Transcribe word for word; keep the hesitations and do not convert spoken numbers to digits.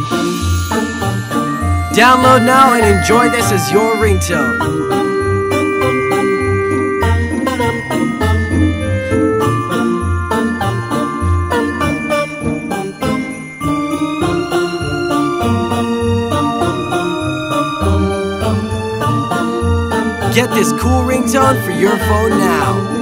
Download now and enjoy this as your ringtone. Get this cool ringtone for your phone now.